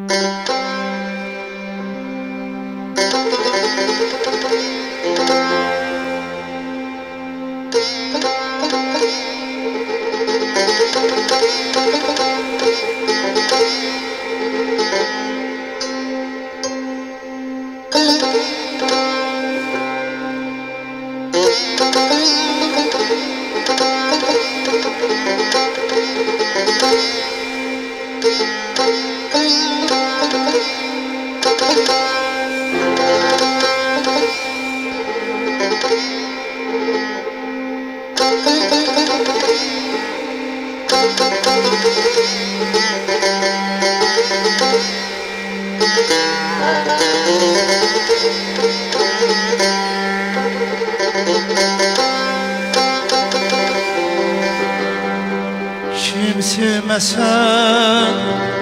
Kim sevmesen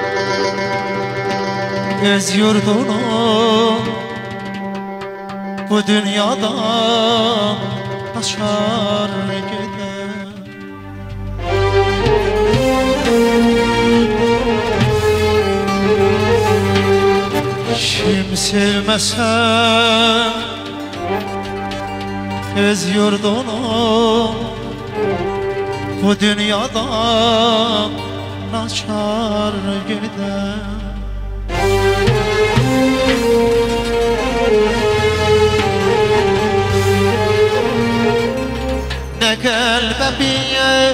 öz yurdunu bu dünyada açar gider. Kim sevmesen öz yurdunu bu dünyada açar gider. Ne kalbe bir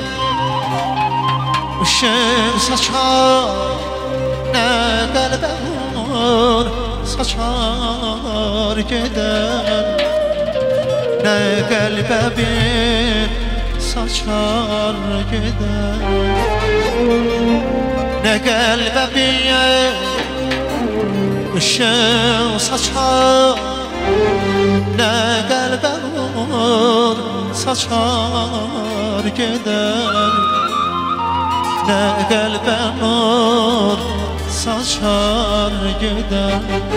ışık saçar, ne kalbe nur saçar gider. Ne kalbe bir saçar gider. Ne kalbe bir ışık saçar, ne kalbe nur saçar gider. Ne kalbe nur saçar gider.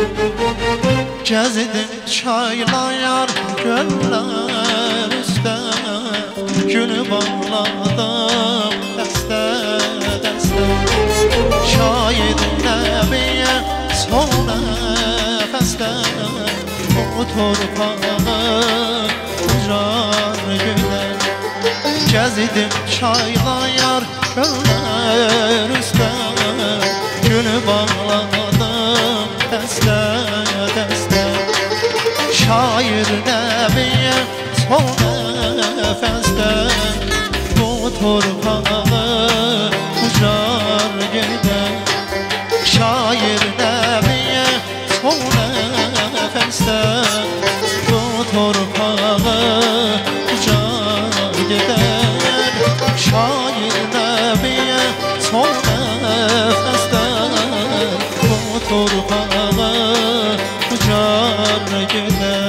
Gezdim çaylayar göller üstte, gülü bağladım dəstə dəstə. Şahid Nəbiyə son nəfəsdə o torpağı ucar gülər. Gəzdim çaylayar göller üstə, gülü bağladım dəstə dəstə. Şair Nəbiyə son nəfəsdə bu torpağı ucar gider. Şair Nəbiyə son nəfəsdə bu torpağı ucar gider. Şair Nəbiyə son nəfəsdə bu torpağı ucar gider.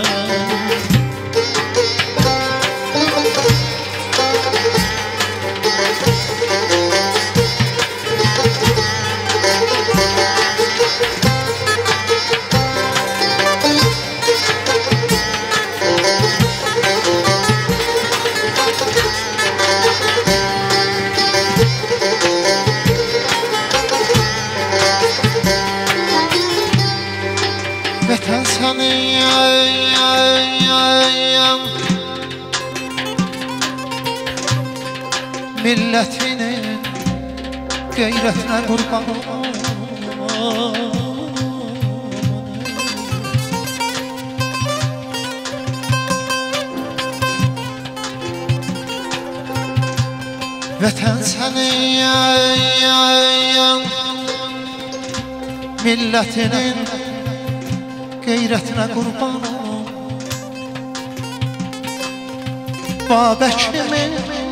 Vətən sənin milletinin qeyrətinə qurban. Vətən sənin milletinin qeyrətinə qurban. Babəkimin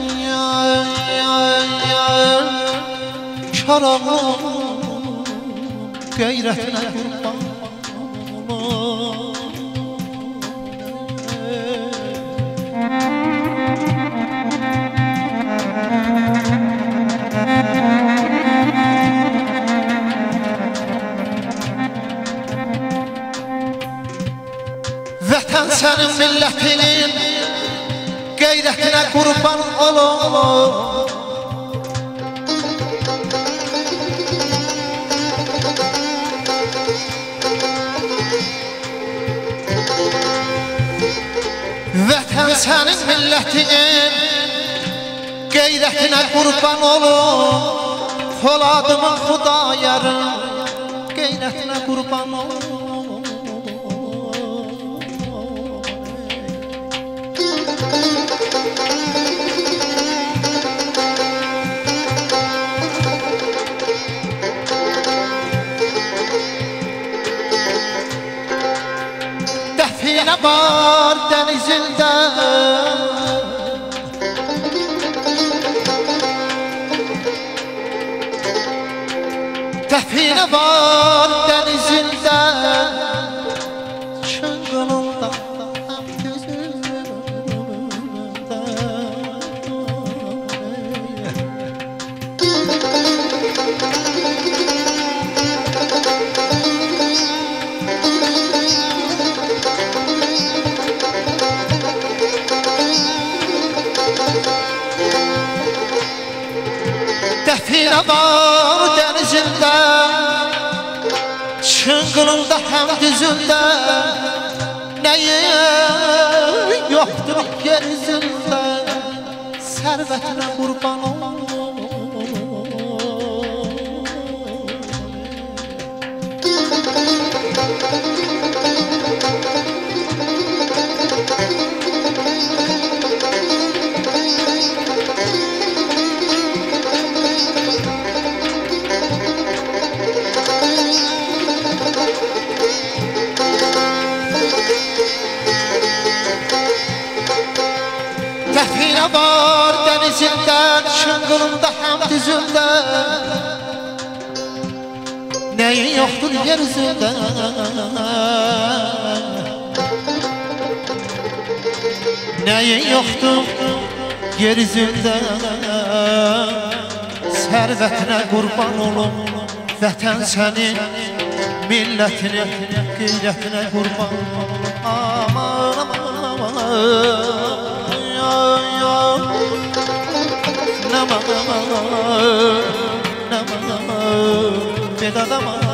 Karağım qeyrətinə qurban. Vətən sənin millətinin qeyrətinə qurban olur. senin milletinin gayretine kurban olum. Poladımın Xudayarın gayretine kurban olum. Define var denizinde, define var denizinde, çıngılında define var denizinde, çıngılında hem düzünde, neyi yoktur yeryüzünde, servetine kurban ol. Define var denizinde, çıngılında hem düzünde, neyin yoktur yeryüzünde, neyin yoktur yeryüzünde, servetine kurban olum. Vətən senin milletine, gayretine kurban olum. Aman aman aman, Nama, nama, nama, nama, nama, nama, nama, nama, nama, nama,